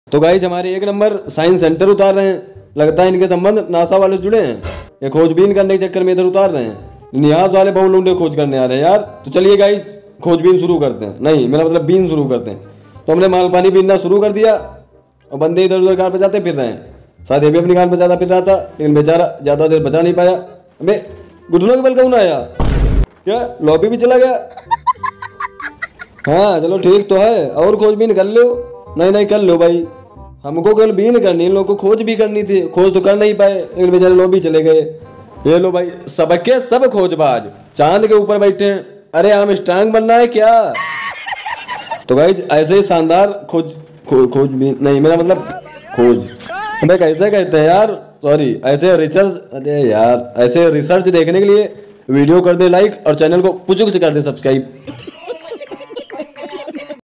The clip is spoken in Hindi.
तो गाइस हमारे 1 नंबर साइंस सेंटर उतार रहे हैं। लगता है इनके संबंध नासा वाले जुड़े हैं। ये खोजबीन करने के चक्कर में इधर उतार रहे हैं। नियाज वाले बहु लुंडे खोज करने आ रहे हैं यार। तो चलिए गाइस खोजबीन शुरू करते हैं। नहीं मेरा मतलब बीन शुरू करते हैं। तो हमने माल पानी बीनना शुरू कर दिया और बंदे इधर उधर गान बजाते फिर रहे हैं। शायद ये भी अपनी गान बजाता फिर रहा था, लेकिन बेचारा ज़्यादा देर बचा नहीं पाया। हमें घुटनों के बल कौन आया क्या? लॉबी भी चला गया। हाँ चलो ठीक तो है। और खोजबीन कर लो। नहीं कर लो भाई, हमको केवल बीन करनी, इन लोगों को खोज भी करनी थी। खोज तो कर नहीं पाए, लेकिन बेचारे लॉबी चले गए। ये लो भाई, सबके सब खोजबाज चांद के ऊपर बैठे हैं। अरे हम स्ट्रांग बनना है क्या? तो गाइस ऐसे ही शानदार खोज भी नहीं, मेरा मतलब खोज हमें कैसे कहते हैं यार, सॉरी ऐसे रिसर्च। अरे यार ऐसे रिसर्च देखने के लिए वीडियो कर दे लाइक और चैनल को पुचुक से कर दे सब्सक्राइब।